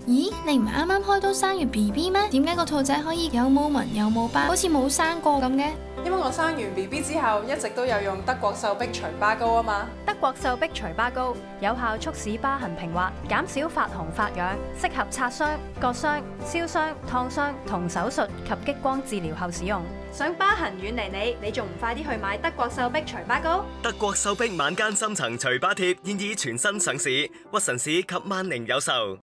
咦，你唔係啱啱開刀生完 BB 咩？點解個兔仔可以有冇紋有冇疤，好似冇生過咁嘅？ 因為我生完 BB 之後，一直都有用德國秀碧除疤膏啊嘛。 德國秀碧除疤膏有效促使疤痕平滑，減少發紅發癢，適合擦傷、割傷、燒傷、燙傷同手術及激光治療後使用。想疤痕遠離你仲唔快啲去買德國秀碧除疤膏？ 德國秀碧晚間深層除疤貼現已全新上市，屈臣氏及萬寧有售。